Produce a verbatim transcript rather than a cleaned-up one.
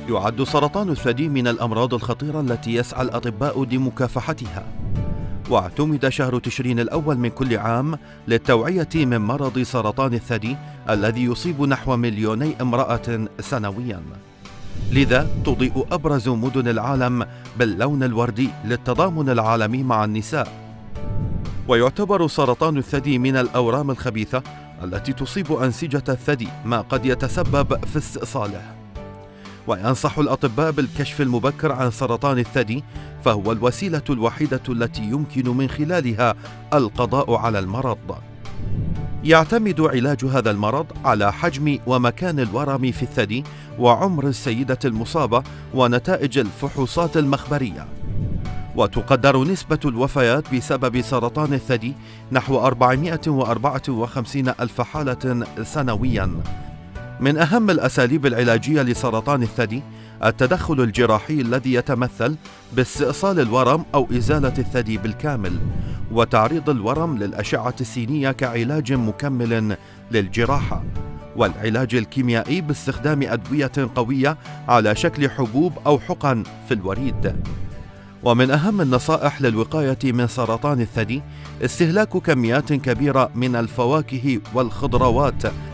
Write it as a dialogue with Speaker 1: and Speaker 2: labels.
Speaker 1: يعد سرطان الثدي من الأمراض الخطيرة التي يسعى الأطباء لمكافحتها، واعتمد شهر تشرين الأول من كل عام للتوعية من مرض سرطان الثدي الذي يصيب نحو مليوني امرأة سنوياً. لذا تضيء أبرز مدن العالم باللون الوردي للتضامن العالمي مع النساء. ويعتبر سرطان الثدي من الأورام الخبيثة التي تصيب أنسجة الثدي، ما قد يتسبب في استئصاله. وينصح الأطباء بالكشف المبكر عن سرطان الثدي، فهو الوسيلة الوحيدة التي يمكن من خلالها القضاء على المرض. يعتمد علاج هذا المرض على حجم ومكان الورم في الثدي وعمر السيدة المصابة ونتائج الفحوصات المخبرية. وتقدر نسبة الوفيات بسبب سرطان الثدي نحو أربعمائة وأربعة وخمسين ألف حالة سنوياً. من أهم الأساليب العلاجية لسرطان الثدي التدخل الجراحي الذي يتمثل باستئصال الورم أو إزالة الثدي بالكامل، وتعريض الورم للأشعة السينية كعلاج مكمل للجراحة، والعلاج الكيميائي باستخدام أدوية قوية على شكل حبوب أو حقن في الوريد. ومن أهم النصائح للوقاية من سرطان الثدي استهلاك كميات كبيرة من الفواكه والخضروات